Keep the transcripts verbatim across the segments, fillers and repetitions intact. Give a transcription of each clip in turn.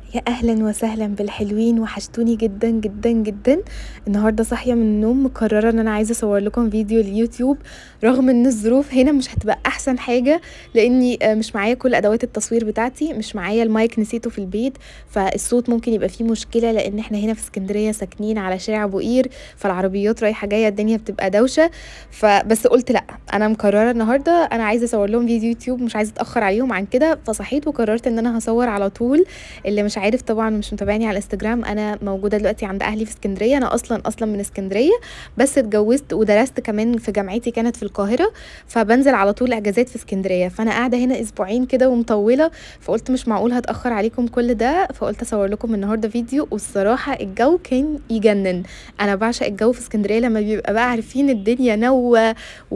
يا اهلا وسهلا بالحلوين، وحشتوني جدا جدا جدا. النهارده صاحيه من النوم مقرره ان انا عايزه اصور لكم فيديو اليوتيوب، رغم ان الظروف هنا مش هتبقى احسن حاجه، لاني آه، مش معايا كل ادوات التصوير بتاعتي، مش معايا المايك نسيته في البيت، فالصوت ممكن يبقى فيه مشكله، لان احنا هنا في اسكندريه ساكنين على شارع ابو قير، فالعربيات رايحه جايه الدنيا بتبقى دوشه. فبس قلت لا، انا مقرره النهارده انا عايزه اصور لهم فيديو يوتيوب، مش عايزه اتاخر عليهم عن كده، فصحيت وقررت ان انا هصور على طول. اللي مش عارف طبعا مش متابعني على الانستجرام، انا موجوده دلوقتي عند اهلي في اسكندريه، انا اصلا اصلا من اسكندريه، بس اتجوزت ودرست كمان في جامعتي كانت في القاهره، فبنزل على طول اجازات في اسكندريه، فانا قاعده هنا اسبوعين كده ومطوله، فقلت مش معقول هتاخر عليكم كل ده، فقلت اصور لكم النهارده فيديو. والصراحه الجو كان يجنن، انا بعشق الجو في اسكندريه لما بيبقى بقى عارفين الدنيا نوة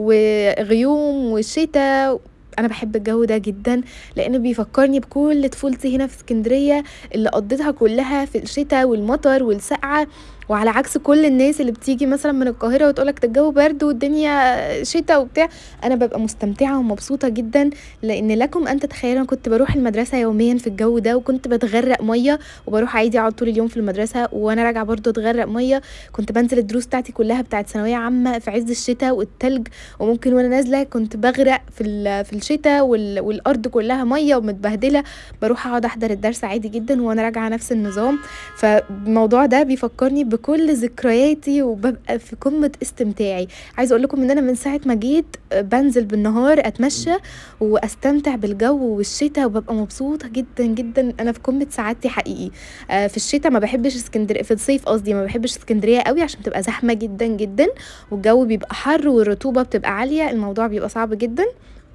وغيوم وشتاء. انا بحب الجو ده جدا، لانه بيفكرني بكل طفولتي هنا في اسكندريه اللي قضيتها كلها في الشتاء والمطر والسقعه. وعلى عكس كل الناس اللي بتيجي مثلا من القاهره وتقولك ده الجو برد والدنيا شتاء وبتاع، انا ببقى مستمتعه ومبسوطه جدا، لان لكم ان تتخيلوا انا كنت بروح المدرسه يوميا في الجو ده، وكنت بتغرق ميه، وبروح عادي اقعد طول اليوم في المدرسه وانا راجعه برضو اتغرق ميه. كنت بنزل الدروس بتاعتي كلها بتاعت ثانويه عامه في عز الشتاء والتلج، وممكن وانا نازله كنت بغرق في ال- في الشتاء وال- والارض كلها ميه ومتبهدله، بروح اقعد احضر الدرس عادي جدا وانا راجعه نفس النظام. فالموضوع ده بيفكرني بكل ذكرياتي وببقى في قمه استمتاعي. عايزه اقول لكم ان انا من ساعه ما جيت بنزل بالنهار اتمشى واستمتع بالجو والشتاء، وببقى مبسوطه جدا جدا، انا في قمه سعادتي حقيقي. آه، في الشتاء ما بحبش اسكندريه، في الصيف قصدي ما بحبش اسكندريه قوي عشان بتبقى زحمه جدا جدا، والجو بيبقى حر والرطوبه بتبقى عاليه، الموضوع بيبقى صعب جدا.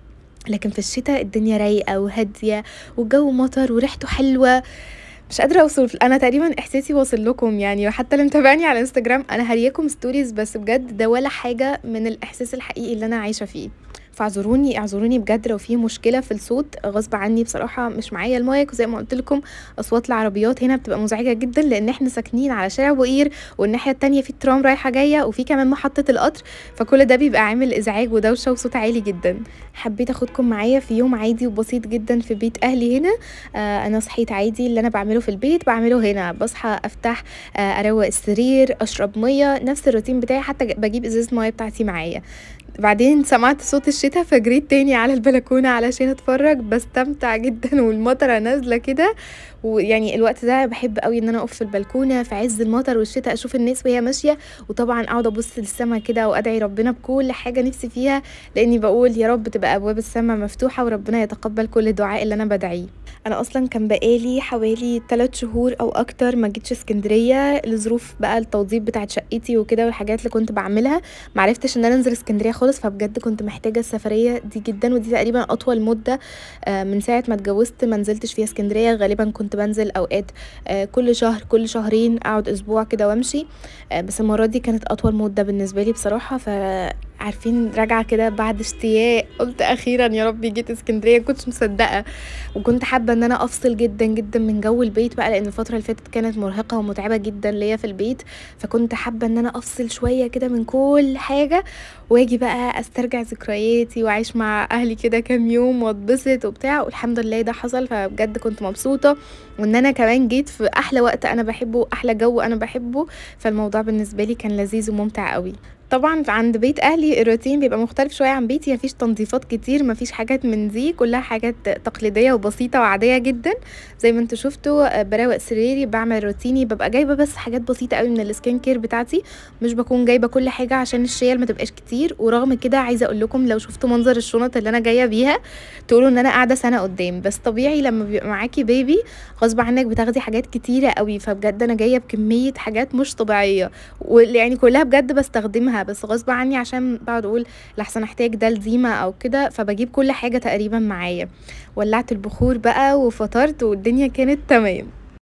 لكن في الشتاء الدنيا رايقه وهاديه والجو مطر وريحته حلوه، مش قادره اوصف، انا تقريبا احساسي واصل لكم يعني، وحتى اللي متابعني على انستجرام انا هرياكم ستوريز، بس بجد ده ولا حاجه من الاحساس الحقيقي اللي انا عايشه فيه. فاعذروني اعذروني بجد لو في مشكله في الصوت، غصب عني بصراحه، مش معايا المايك، وزي ما قلت لكم اصوات العربيات هنا بتبقى مزعجه جدا، لان احنا ساكنين على شارع ابو قير، والناحيه التانية في الترام رايحه جايه، وفي كمان محطه القطر، فكل ده بيبقى عامل ازعاج ودوشه وصوت عالي جدا. حبيت اخدكم معايا في يوم عادي وبسيط جدا في بيت اهلي هنا. آه انا صحيت عادي، اللي انا بعمله في البيت بعمله هنا، بصحى افتح آه اروق السرير، اشرب ميه، نفس الروتين بتاعي، حتى بجيب ازازه ميه بتاعتي معايا. بعدين سمعت صوت الشتاء فجريت تاني على البلكونة علشان اتفرج، بستمتع جدا والمطرة نازلة كده. ويعني الوقت ده بحب قوي ان انا اقف في البلكونة في عز المطر والشتاء، اشوف الناس وهي ماشية، وطبعا اقعد ابص للسما كده وادعي ربنا بكل حاجة نفسي فيها، لاني بقول يا رب تبقى ابواب السما مفتوحة وربنا يتقبل كل دعاء اللي انا بدعيه. انا اصلا كان بقالي حوالي ثلاث شهور او اكتر ما جيتش اسكندرية، لظروف بقى التوضيب بتاعت شقتي وكده والحاجات اللي كنت بعملها، معرفتش ان انا انزل اسكندريه خالص، فبجد كنت محتاجه السفريه دي جدا، ودي تقريبا اطول مده آه، من ساعه ما اتجوزت ما نزلتش فيها اسكندريه. غالبا كنت بنزل اوقات آه، كل شهر كل شهرين، اقعد اسبوع كده وامشي، آه، بس المره دي كانت اطول مده بالنسبه لي بصراحه. ف عارفين راجعه كده بعد اشتياق، قلت اخيرا يا ربي جيت اسكندريه، كنتش مصدقه، وكنت حابه ان انا افصل جدا جدا من جو البيت بقى، لان الفتره اللي فاتت كانت مرهقه ومتعبه جدا ليا في البيت، فكنت حابه ان انا افصل شويه كده من كل حاجه، واجي بقى استرجع ذكرياتي واعيش مع اهلي كده كام يوم واتبسط وبتاع، والحمد لله ده حصل، فبجد كنت مبسوطه، وان انا كمان جيت في احلى وقت انا بحبه، احلى جو انا بحبه، فالموضوع بالنسبه لي كان لذيذ وممتع قوي. طبعا عند بيت اهلي الروتين بيبقى مختلف شويه عن بيتي، مفيش تنظيفات كتير، مفيش حاجات من دي، كلها حاجات تقليديه وبسيطه وعاديه جدا. زي ما انتوا شفتوا، بروق سريري، بعمل روتيني، ببقى جايبه بس حاجات بسيطه قوي من السكين كير بتاعتي، مش بكون جايبه كل حاجه عشان الشيل ما تبقاش كتير. ورغم كده عايزه اقول لكم لو شفتوا منظر الشنط اللي انا جايه بيها تقولوا ان انا قاعده سنه قدام، بس طبيعي لما بيبقى معاكي بيبي غصب عنك بتاخدي حاجات كتيره قوي، فبجد انا جايه بكميه حاجات مش طبيعيه، ويعني كلها بجد بستخدمها، بس غصب عني عشان بقعد اقول لحسن احتاج ده لزيمه او كده، فبجيب كل حاجه تقريبا معايا. ولعت البخور بقى وفطرت والدنيا كانت تمام.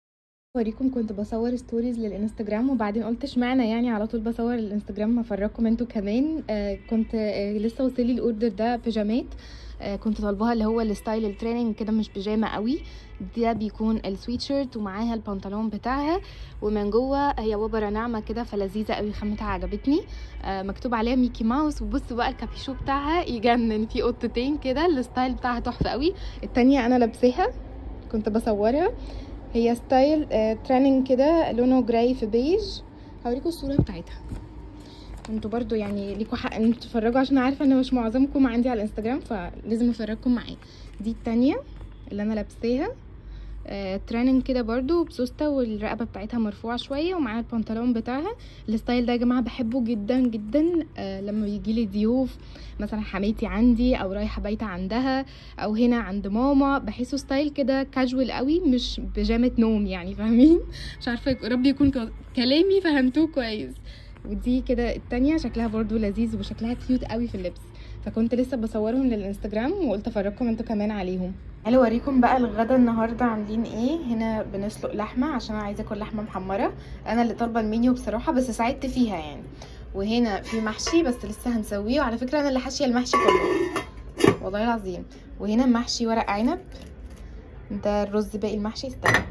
اوريكم كنت بصور ستوريز للانستجرام، وبعدين قلت اشمعنى يعني على طول بصور الانستجرام، هفرجكم انتوا كمان. آه كنت آه لسه وصلي الاوردر ده بيجامات، آه كنت طالباها اللي هو الستايل التريننج كده، مش بيجامه قوي، ده بيكون السويتشيرت ومعاها البنطلون بتاعها، ومن جوه هي وبره ناعمه كده، فلذيذه قوي، خامتها عجبتني، آه مكتوب عليها ميكي ماوس، وبصوا بقى الكابيشو بتاعها يجنن، في قطتين كده، الستايل بتاعها تحفه قوي. التانية انا لابساها كنت بصورها، هي ستايل تريننج كده، لونه جراي في بيج. هوريكم الصوره بتاعتها، انتوا برضو يعني ليكوا حق ان تتفرجوا عشان عارفه ان مش معظمكم عندي على الانستجرام، فلازم افرجكم معايا. دي التانية اللي انا لابساها، آه تريننج كده برضو بسوسته، والرقبه بتاعتها مرفوعه شويه، ومعاها البنطلون بتاعها. الستايل ده يا جماعه بحبه جدا جدا، آه لما بيجي لي ضيوف مثلا، حماتي عندي او رايحه بايته عندها او هنا عند ماما، بحسه ستايل كده كاجوال قوي، مش بيجامه نوم يعني، فاهمين؟ مش عارفه، ربي يكون كلامي فهمتوه كويس. ودي كده التانية شكلها برضو لذيذ وشكلها كيوت قوي في اللبس، فكنت لسه بصورهم للانستجرام وقلت افرجكم انتوا كمان عليهم. تعالوا اوريكم بقى الغدا النهارده عاملين ايه. هنا بنسلق لحمه عشان انا عايزه اكل لحمه محمره، انا اللي طالبه المنيو بصراحه بس ساعدت فيها يعني. وهنا في محشي بس لسه هنسويه، وعلى فكره انا اللي حاشيه المحشي كله والله العظيم. وهنا محشي ورق عنب، ده الرز باقي المحشي. استنى،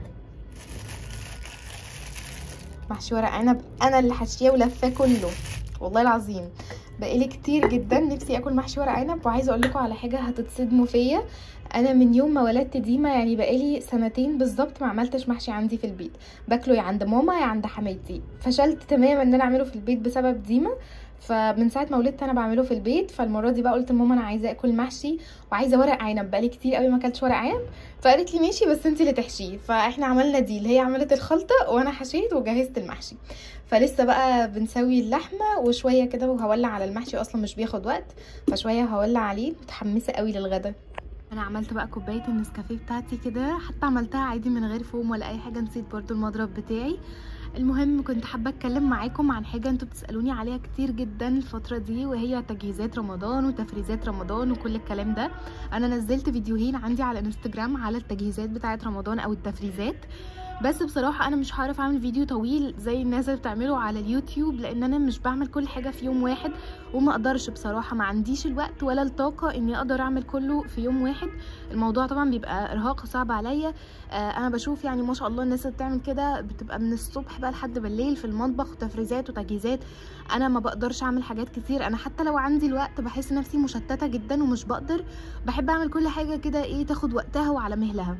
محشي ورق عنب انا اللي حاشيه ولفاه كله والله العظيم. بقالي كتير جدا نفسي اكل محشي ورق عنب، وعايزه اقول لكم على حاجه هتتصدموا فيا. انا من يوم ما ولدت ديما يعني بقالي سنتين بالظبط ما عملتش محشي عندي في البيت، باكله يا عند ماما يا عند حماتي. فشلت تماما ان انا اعمله في البيت بسبب ديما، فمن ساعه ما ولدت انا بعمله في البيت. فالمره دي بقى قلت لماما انا عايزه اكل محشي وعايزه ورق عنب، بقالي كتير قوي ما اكلتش ورق عنب. فقالت لي ماشي بس انت اللي تحشيه. فاحنا عملنا دي اللي هي عملت الخلطه وانا حشيت وجهزت المحشي. فلسه بقى بنسوي اللحمه وشويه كده وهولع على المحشي، اصلا مش بياخد وقت، فشويه هولع عليه. متحمسه قوي للغدا. انا عملت بقى كوبايه النسكافيه بتاعتي كده، حتى عملتها عادي من غير فوم ولا اي حاجه، نسيت برضو المضرب بتاعي. المهم كنت حابه اتكلم معاكم عن حاجه انتوا بتسالوني عليها كتير جدا الفتره دي، وهي تجهيزات رمضان وتفريزات رمضان وكل الكلام ده. انا نزلت فيديوهين عندي على الانستجرام على التجهيزات بتاعه رمضان او التفريزات، بس بصراحه انا مش هعرف اعمل فيديو طويل زي الناس اللي بتعمله على اليوتيوب، لان انا مش بعمل كل حاجه في يوم واحد، وما اقدرش بصراحه، ما عنديش الوقت ولا الطاقه اني اقدر اعمل كله في يوم واحد. الموضوع طبعا بيبقى ارهاق صعب عليا. آه انا بشوف يعني ما شاء الله الناس اللي بتعمل كده بتبقى من الصبح بقى لحد بالليل في المطبخ وتفريزات وتجهيزات. انا ما بقدرش اعمل حاجات كتير، انا حتى لو عندي الوقت بحس نفسي مشتته جدا ومش بقدر. بحب اعمل كل حاجه كده ايه تاخد وقتها وعلى مهلها.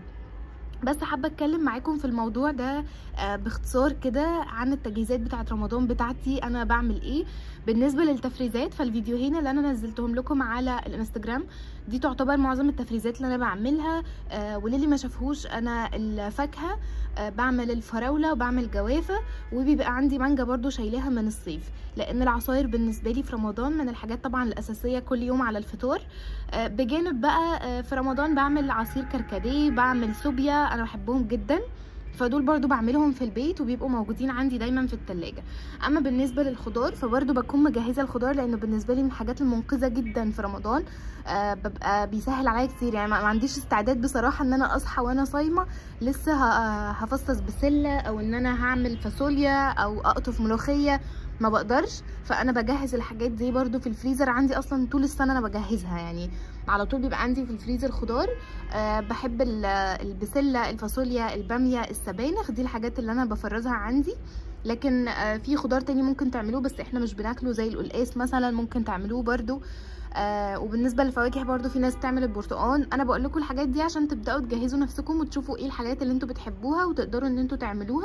بس حابه اتكلم معاكم في الموضوع ده باختصار كده عن التجهيزات بتاعه رمضان بتاعتي، انا بعمل ايه. بالنسبه للتفريزات فالفيديوهين اللي انا نزلتهم لكم على الانستجرام دي تعتبر معظم التفريزات اللي انا بعملها. آه وللي ما شافهوش، انا الفاكهه آه بعمل الفراوله وبعمل جوافه، وبيبقى عندي مانجا برضو شايلاها من الصيف، لان العصاير بالنسبه لي في رمضان من الحاجات طبعا الاساسيه كل يوم على الفطار. آه بجانب بقى آه في رمضان بعمل عصير كركديه، بعمل سوبيا، انا بحبهم جدا، فدول برضو بعملهم في البيت وبيبقوا موجودين عندي دايما في التلاجة. اما بالنسبه للخضار فبرضو بكون مجهزه الخضار، لانه بالنسبه لي من الحاجات المنقذه جدا في رمضان. آه ببقى بيسهل عليا كتير يعني، ما عنديش استعداد بصراحه ان انا اصحى وانا صايمه لسه هفصص بسله او ان انا هعمل فاصوليا او اقطف ملوخيه، ما بقدرش. فانا بجهز الحاجات دي برضو في الفريزر عندي، اصلا طول السنه انا بجهزها يعني، على طول بيبقى عندي في الفريزر خضار. أه بحب البسله، الفاصوليا، الباميه، السبانخ، دي الحاجات اللي انا بفرزها عندي. لكن أه في خضار تاني ممكن تعملوه بس احنا مش بناكله، زي القلقاس مثلا ممكن تعملوه برضو. آه وبالنسبه للفواكه برضو في ناس بتعمل البرتقال. انا بقول لكم الحاجات دي عشان تبداوا تجهزوا نفسكم وتشوفوا ايه الحاجات اللي انتوا بتحبوها وتقدروا ان انتوا تعملوها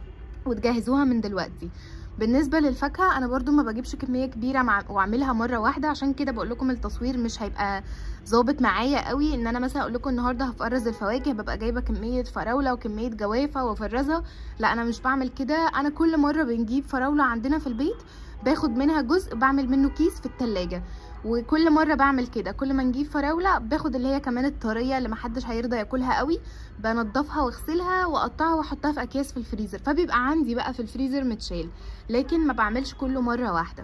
وتجهزوها من دلوقتي. بالنسبه للفاكهه انا برضو ما بجيبش كميه كبيره مع... واعملها مره واحده، عشان كده بقول لكم التصوير مش هيبقى ظابط معايا قوي، ان انا مثلا اقول لكم النهارده هفرز الفواكه ببقى جايبه كميه فراوله وكميه جوافه وافرزها، لا انا مش بعمل كده. انا كل مره بنجيب فراوله عندنا في البيت باخد منها جزء بعمل منه كيس في التلاجة، وكل مره بعمل كده، كل ما نجيب فراوله باخد اللي هي كمان الطريه اللي محدش هيرضى ياكلها قوي، بنضفها واغسلها واقطعها واحطها في اكياس في الفريزر، فبيبقى عندي بقى في الفريزر متشال، لكن ما بعملش كله مره واحده.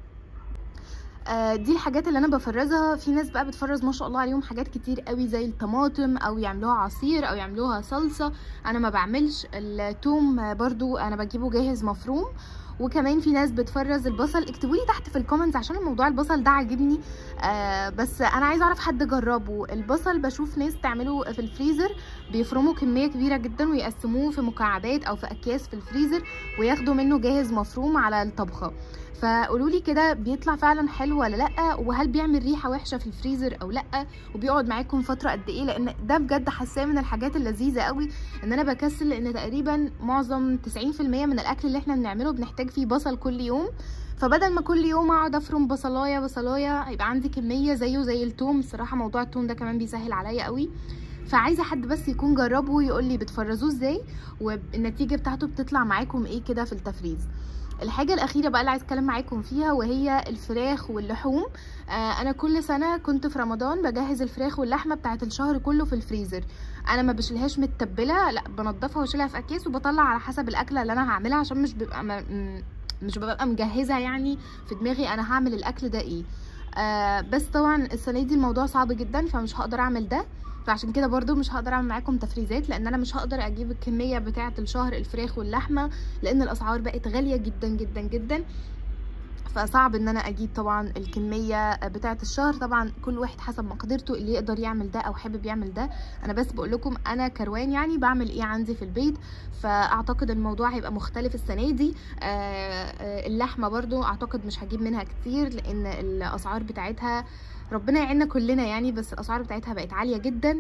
آه دي الحاجات اللي انا بفرزها. في ناس بقى بتفرز ما شاء الله عليهم حاجات كتير قوي زي الطماطم او يعملوها عصير او يعملوها صلصه، انا ما بعملش. الثوم برضو انا بجيبه جاهز مفروم، وكمان في ناس بتفرز البصل. اكتبوا لي تحت في الكومنتس عشان الموضوع البصل ده عاجبني، آه بس انا عايزه اعرف حد جربه. البصل بشوف ناس تعمله في الفريزر، بيفرموا كميه كبيره جدا ويقسموه في مكعبات او في اكياس في الفريزر وياخدوا منه جاهز مفروم على الطبخه. فقولوا لي كده بيطلع فعلا حلو ولا لا، وهل بيعمل ريحه وحشه في الفريزر او لا، وبيقعد معاكم فتره قد ايه؟ لان ده بجد حاساه من الحاجات اللذيذه قوي ان انا بكسل، لان تقريبا معظم تسعين في المية من الاكل اللي احنا بنعمله بنحتاج فيه بصل كل يوم. فبدل ما كل يوم اقعد افرم بصلايه بصلايه هيبقى عندي كميه زيه زي التوم. الصراحه موضوع التوم ده كمان بيسهل عليا قوي. فعايزه حد بس يكون جربه ويقول لي بتفرزوه ازاي والنتيجه بتاعته بتطلع معاكم ايه كده في التفريز. الحاجه الاخيره بقى اللي عايز اتكلم معاكم فيها وهي الفراخ واللحوم. آه انا كل سنه كنت في رمضان بجهز الفراخ واللحمه بتاعه الشهر كله في الفريزر. انا ما بشيلهاش متبله، لا بنضفها واشيلها في اكياس وبطلع على حسب الاكله اللي انا هعملها، عشان مش بيبقى م... مش ببقى مجهزه يعني في دماغي انا هعمل الاكل ده ايه. آه بس طبعا السنه دي الموضوع صعب جدا فمش هقدر اعمل ده، فعشان كده برضو مش هقدر اعمل معاكم تفريزات، لان انا مش هقدر اجيب الكميه بتاعه الشهر الفراخ واللحمه، لان الاسعار بقت غاليه جدا جدا جدا. فصعب ان انا اجيب طبعا الكميه بتاعه الشهر. طبعا كل واحد حسب مقدرته، اللي يقدر يعمل ده او حابب يعمل ده. انا بس بقول لكم انا كروان يعني بعمل ايه عندي في البيت. فاعتقد الموضوع هيبقى مختلف السنه دي. اللحمه برضو اعتقد مش هجيب منها كتير، لان الاسعار بتاعتها ربنا يعيننا كلنا يعني، بس الاسعار بتاعتها بقت عاليه جدا.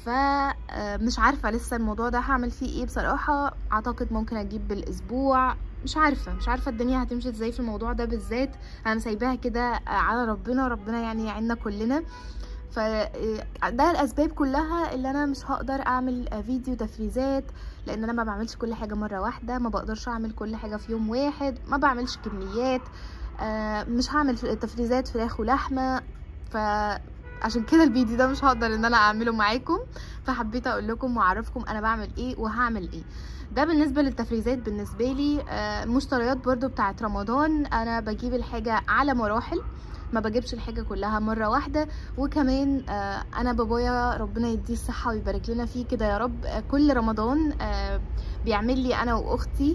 فمش عارفه لسه الموضوع ده هعمل فيه ايه بصراحه. اعتقد ممكن اجيب بالاسبوع، مش عارفه مش عارفه الدنيا هتمشي ازاي في الموضوع ده بالذات. انا سايباها كده على ربنا، ربنا يعني يعيننا كلنا. فده الاسباب كلها اللي انا مش هقدر اعمل فيديو تفريزات، لان انا ما بعملش كل حاجه مره واحده، ما بقدرش اعمل كل حاجه في يوم واحد، ما بعملش كميات. مش هعمل تفريزات فراخ ولحمه، فعشان كده الفيديو ده مش هقدر ان انا اعمله معاكم. فحبيت اقول لكم واعرفكم انا بعمل ايه وهعمل ايه. ده بالنسبه للتفريزات. بالنسبه لي المشتريات برضو بتاعت رمضان، انا بجيب الحاجه على مراحل، ما بجيبش الحاجه كلها مره واحده. وكمان انا بابايا ربنا يديه الصحه ويبارك لنا فيه كده يا رب، كل رمضان بيعمل لي انا واختي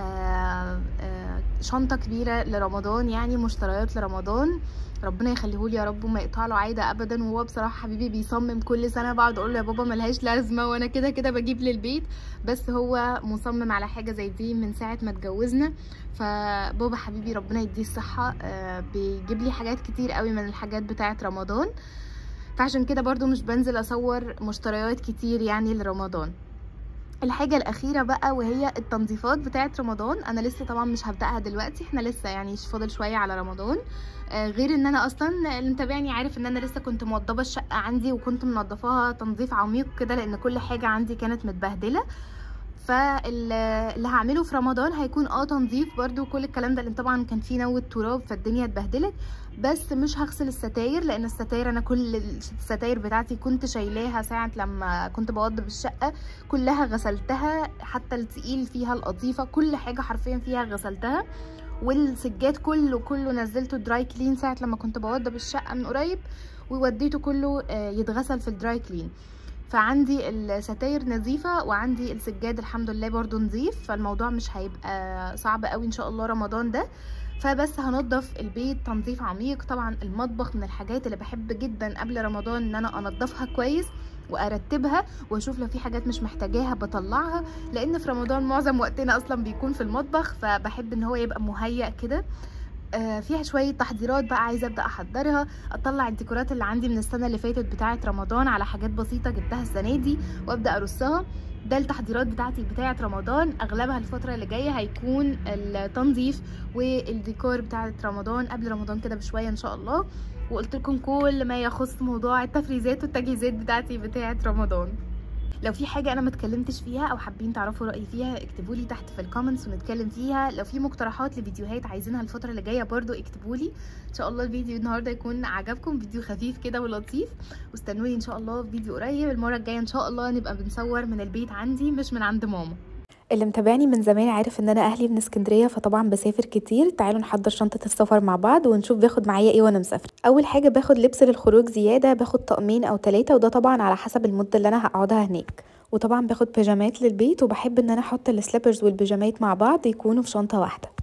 شنطه كبيره لرمضان، يعني مشتريات لرمضان. ربنا يخليهولي يا رب وما يقطع له عاده ابدا. وهو بصراحه حبيبي بيصمم كل سنه، بقعد اقول له يا بابا ملهاش لازمه وانا كده كده بجيب للبيت، بس هو مصمم على حاجه زي دي من ساعه ما اتجوزنا. فبابا حبيبي ربنا يديه الصحه بيجيب لي حاجات كتير قوي من الحاجات بتاعه رمضان. فعشان كده برضو مش بنزل اصور مشتريات كتير يعني لرمضان. الحاجه الاخيره بقى وهي التنظيفات بتاعه رمضان. انا لسه طبعا مش هبداها دلوقتي، احنا لسه يعني فاضل شويه على رمضان. آه غير ان انا اصلا اللي متابعني عارف ان انا لسه كنت موضبه الشقه عندي، وكنت منظفاها تنظيف عميق كده، لان كل حاجه عندي كانت متبهدله. فاللي هعمله في رمضان هيكون اه تنظيف برضو كل الكلام ده، لان طبعا كان في نوة تراب فالدنيا اتبهدلت. بس مش هغسل الستاير، لان الستاير انا كل الستاير بتاعتي كنت شايلاها ساعه لما كنت بوضب الشقه، كلها غسلتها، حتى التقيل فيها القطيفه كل حاجه حرفيا فيها غسلتها. والسجاد كله كله نزلته دراي كلين ساعه لما كنت بوضب الشقه من قريب، ووديته كله يتغسل في الدراي كلين. فعندي الستاير نظيفه وعندي السجاد الحمد لله برضو نظيف، فالموضوع مش هيبقى صعب قوي ان شاء الله رمضان ده. فبس هنضف البيت تنظيف عميق. طبعا المطبخ من الحاجات اللي بحب جدا قبل رمضان ان انا انضفها كويس وارتبها، واشوف لو في حاجات مش محتاجاها بطلعها، لان في رمضان معظم وقتنا اصلا بيكون في المطبخ، فبحب ان هو يبقى مهيأ كده. آه فيها شويه تحضيرات بقى عايزه ابدا احضرها، اطلع الديكورات اللي عندي من السنه اللي فاتت بتاعه رمضان على حاجات بسيطه جبتها السنه دي وابدا ارصها. ده التحضيرات بتاعتي بتاعه رمضان. اغلبها الفتره اللي جايه هيكون التنظيف والديكور بتاعه رمضان قبل رمضان كده بشويه ان شاء الله. وقلت لكم كل ما يخص موضوع التفريزات والتجهيزات بتاعتي بتاعه رمضان. لو في حاجه انا ما اتكلمتش فيها او حابين تعرفوا رايي فيها اكتبوا لي تحت في الكومنتس ونتكلم فيها. لو في مقترحات لفيديوهات عايزينها الفتره اللي جايه برضو اكتبوا لي. ان شاء الله الفيديو النهارده يكون عجبكم، فيديو خفيف كده ولطيف، واستنوني ان شاء الله في فيديو قريب. المره الجايه ان شاء الله نبقى بنصور من البيت عندي مش من عند ماما. اللي متابعني من زمان عارف ان انا اهلي من اسكندريه، فطبعا بسافر كتير. تعالوا نحضر شنطه السفر مع بعض ونشوف باخد معايا ايه وانا مسافره. اول حاجه باخد لبس للخروج زياده، باخد طقمين او ثلاثه، وده طبعا على حسب المده اللي انا هقعدها هناك. وطبعا باخد بيجامات للبيت، وبحب ان انا احط السليبرز والبيجامات مع بعض يكونوا في شنطه واحده.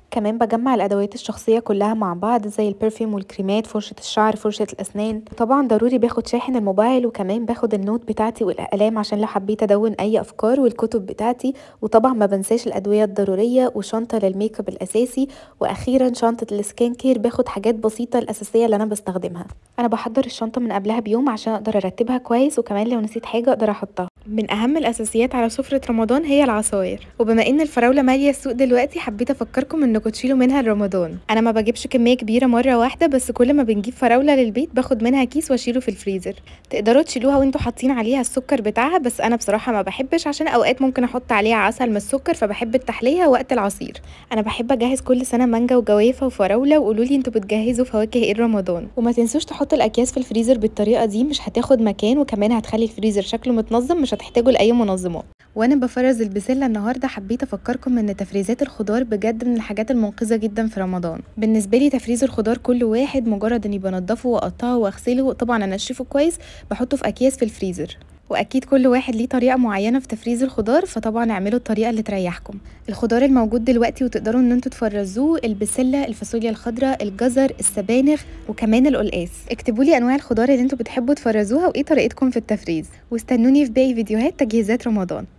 كمان بجمع الادوات الشخصيه كلها مع بعض زي البرفيوم والكريمات، فرشه الشعر، فرشه الاسنان. طبعا ضروري باخد شاحن الموبايل، وكمان باخد النوت بتاعتي والاقلام عشان لو حبيت ادون اي افكار، والكتب بتاعتي. وطبعا ما بنساش الادويه الضروريه وشنطه للميك اب الاساسي، واخيرا شنطه السكين كير، باخد حاجات بسيطه الاساسيه اللي انا بستخدمها. انا بحضر الشنطه من قبلها بيوم عشان اقدر ارتبها كويس، وكمان لو نسيت حاجه اقدر احطها. من اهم الاساسيات على سفرة رمضان هي العصاير، وبما ان الفراولة مالية السوق دلوقتي حبيت افكركم انكم تشيلوا منها لرمضان. انا ما بجيبش كمية كبيرة مرة واحدة، بس كل ما بنجيب فراولة للبيت باخد منها كيس واشيله في الفريزر. تقدروا تشيلوها وانتوا حاطين عليها السكر بتاعها، بس انا بصراحة ما بحبش عشان اوقات ممكن احط عليها عسل من السكر، فبحب التحلية وقت العصير. انا بحب اجهز كل سنة مانجا وجوافة وفراولة، وقولوا لي انتوا بتجهزوا فواكه ايه رمضان. وما تنسوش تحطوا الاكياس في الفريزر بالطريقة دي، مش هتاخد مكان، وكمان هتخلي الفريزر شكله متنظم، مش هتحتاجوا لاي منظمات. وانا بفرز البسله النهارده حبيت افكركم ان تفريزات الخضار بجد من الحاجات المنقذه جدا في رمضان. بالنسبه لي تفريز الخضار كل واحد مجرد اني بنضفه واقطعه واغسله، طبعا انشفه كويس، بحطه في اكياس في الفريزر. واكيد كل واحد ليه طريقه معينه في تفريز الخضار، فطبعا اعملوا الطريقه اللي تريحكم. الخضار الموجود دلوقتي وتقدروا ان انتوا تفرزوه: البسله، الفاصوليا الخضراء، الجزر، السبانخ، وكمان القلقاس. اكتبوا لي انواع الخضار اللي انتوا بتحبوا تفرزوها وايه طريقتكم في التفريز، واستنوني في باقي فيديوهات تجهيزات رمضان.